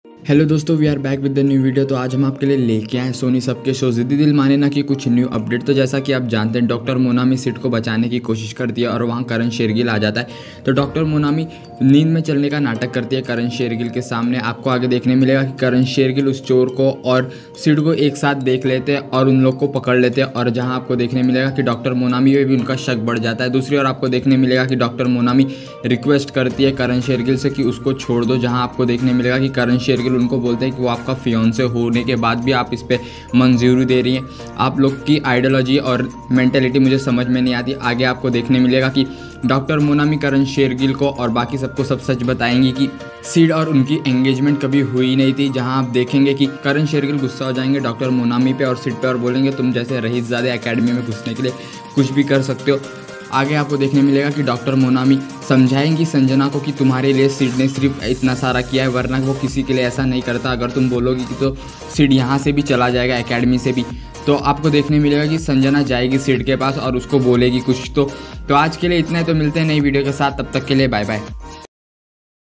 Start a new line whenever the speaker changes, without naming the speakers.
Hello दोस्तों, we are back with the new video. तो आज हम आपके लिए लेके आए सोनी सबके शो ज़िद्दी दिल माने ना की कुछ न्यू अपडेट। तो जैसा कि आप जानते हैं, डॉक्टर मोनामी सिड को बचाने की कोशिश करती है और वहाँ करण शेरगिल आ जाता है। तो डॉक्टर मोनामी नींद में चलने का नाटक करती है करण शेरगिल के सामने। आपको आगे देखने मिलेगा कि करण शेरगिल उस चोर को और सिड को एक साथ देख लेते हैं और उन लोग को पकड़ लेते हैं। और जहाँ आपको देखने मिलेगा कि डॉक्टर मोनामी में भी उनका शक बढ़ जाता है। दूसरी ओर आपको देखने मिलेगा कि डॉक्टर मोनामी रिक्वेस्ट करती है करण शेरगिल से कि उसको छोड़ दो। जहाँ आपको देखने मिलेगा कि करण शेरगिल उनको बोलते हैं कि वो आपका फियांसे होने के बाद भी आप इस पे मंजूरी दे रही हैं। आप लोग की आइडियोलॉजी और मेंटेलिटी मुझे समझ में नहीं आती। आगे आपको देखने मिलेगा कि डॉक्टर मोनामी करण शेरगिल को और बाकी सबको सब सच बताएंगी कि सिड और उनकी एंगेजमेंट कभी हुई नहीं थी। जहां आप देखेंगे कि करण शेरगिल गुस्सा हो जाएंगे डॉक्टर मोनामी पे और सिड पे और बोलेंगे तुम जैसे रईसजादे एकेडमी में घुसने के लिए कुछ भी कर सकते हो। आगे आपको देखने मिलेगा कि डॉक्टर मोनामी समझाएंगी संजना को कि तुम्हारे लिए सिड ने सिर्फ इतना सारा किया है, वरना वो किसी के लिए ऐसा नहीं करता। अगर तुम बोलोगी कि तो सिड यहाँ से भी चला जाएगा, एकेडमी से भी। तो आपको देखने मिलेगा कि संजना जाएगी सिड के पास और उसको बोलेगी कुछ। तो आज के लिए इतना ही। तो मिलते हैं नई वीडियो के साथ, तब तक के लिए बाय बाय।